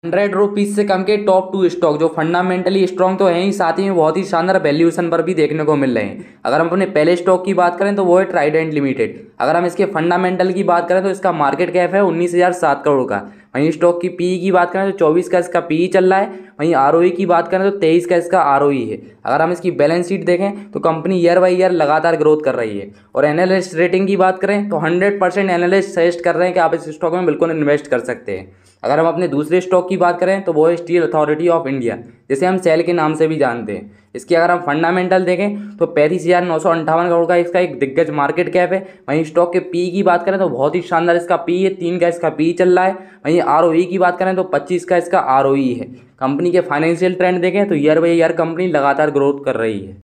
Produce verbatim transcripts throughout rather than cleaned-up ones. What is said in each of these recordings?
Hundred rupees से कम के टॉप टू स्टॉक जो फंडामेंटली स्ट्रॉन्ग तो है ही, साथ ही में बहुत ही शानदार वैल्यूएशन पर भी देखने को मिल रहे हैं। अगर हम अपने पहले स्टॉक की बात करें तो वो है ट्राइडेंट लिमिटेड। अगर हम इसके फंडामेंटल की बात करें तो इसका मार्केट कैप है उन्नीस हज़ार सात करोड़ का। वहीं स्टॉक की पी की बात करें तो चौबीस का इसका पी चल रहा है। वहीं आर की बात करें तो तेईस का इसका आर है। अगर हम इसकी बैलेंस शीट देखें तो कंपनी ईयर बाई ईयर लगातार ग्रोथ कर रही है। और एनालिस्ट रेटिंग की बात करें तो हंड्रेड परसेंट एनालिस्ट सजेस्ट कर रहे हैं कि आप इस स्टॉक में बिल्कुल इन्वेस्ट कर सकते हैं। अगर हम अपने दूसरे स्टॉक की बात करें तो वो है स्टील अथॉरिटी ऑफ इंडिया, जिसे हम सेल के नाम से भी जानते हैं। इसकी अगर हम फंडामेंटल देखें तो पैंतीस हज़ार नौ सौ अंठावन करोड़ का इसका एक दिग्गज मार्केट कैप है। वहीं स्टॉक के पी की बात करें तो बहुत ही शानदार इसका पी है, तीन का इसका पी चल रहा है। वहीं आर की बात करें तो पच्चीस का इसका आर है। कंपनी के फाइनेंशियल ट्रेंड देखें तो ईयर बाई ईयर कंपनी लगातार ग्रोथ कर रही है।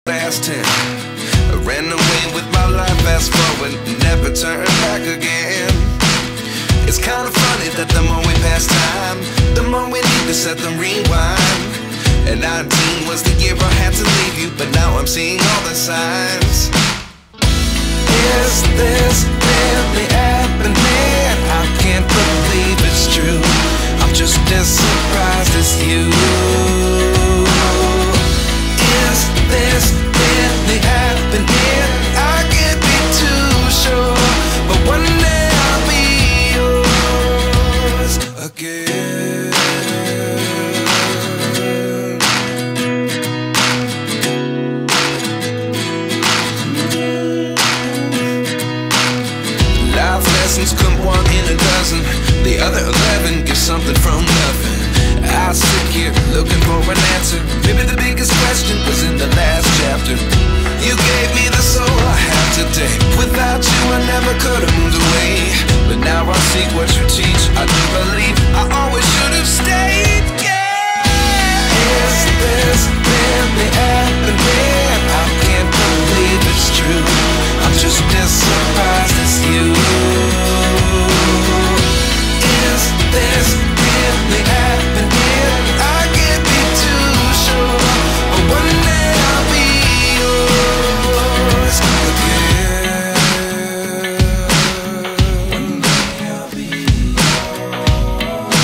It's kind of funny that the more we pass time, the more we need to set the rewind. And nineteen was the year I had to leave you, but now I'm seeing all the signs. Is this really happening? I can't believe it's true. I'm just as surprised as you. Is this really happening? I can't be too sure, but one day I'll be again. Life lessons come one in a dozen, the other eleven give something from nothing. I sit here looking for an answer. Maybe the biggest question was in the last chapter. You gave me the soul I have today. Without you I never could have moved away. But now I see what you teach. I do believe I always should have stayed. Yeah. Is this really happening? I can't believe it's true. I'm just as surprised as you. Is this really happening? I can't be too sure, but one day I'll be yours again. One day I'll be yours.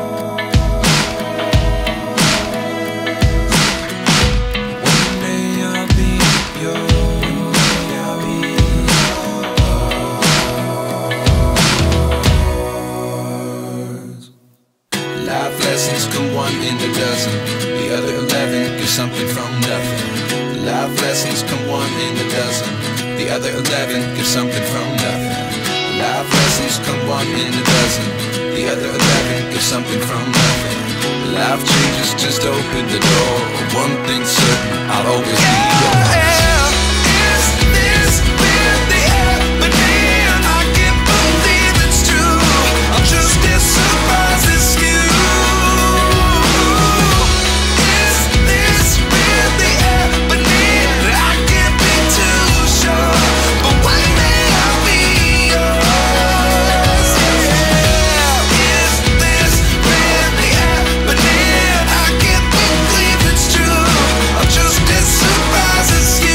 One day I'll be yours. One day I'll be yours. Life lessons come one in a dozen, the other eleven give something from nothing. Life lessons come one in a dozen, the other eleven give something from nothing. Life lessons come one in a dozen, the other eleven give something from nothing. Life changes just open the door. One thing's certain, I'll always be yours. Is this really happening? I can't believe it's true. I'm just as surprised as you. Is this really happening? I can't be too sure, but one day I'll be yours. Yeah. Is this really happening? I can't believe it's true. I'm just as surprised as you.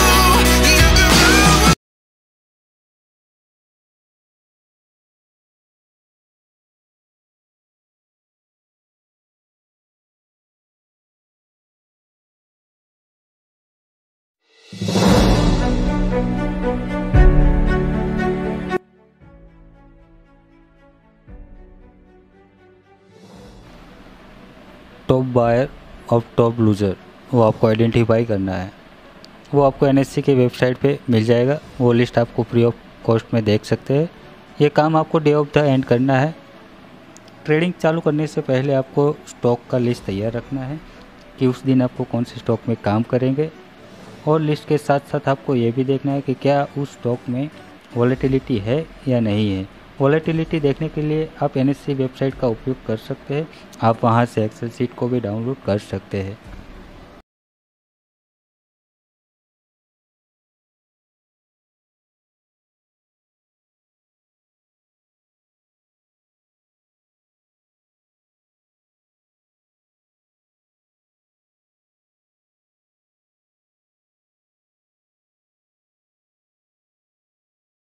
Top buyer और top loser वो आपको identify करना है। वो आपको NSC की website पे मिल जाएगा। वो लिस्ट आपको फ्री ऑफ कॉस्ट में देख सकते हैं। ये काम आपको डे ऑफ द एंड करना है। ट्रेडिंग चालू करने से पहले आपको स्टॉक का लिस्ट तैयार रखना है कि उस दिन आपको कौन से स्टॉक में काम करेंगे। और लिस्ट के साथ साथ आपको ये भी देखना है कि क्या उस स्टॉक में वॉलेटिलिटी है या नहीं है। वॉलेटिलिटी देखने के लिए आप एनएससी वेबसाइट का उपयोग कर सकते हैं। आप वहां से एक्सेल शीट को भी डाउनलोड कर सकते हैं।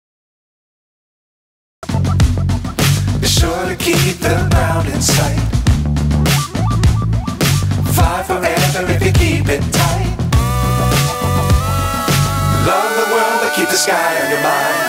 Be sure to keep them out in sight. the sky on your mind.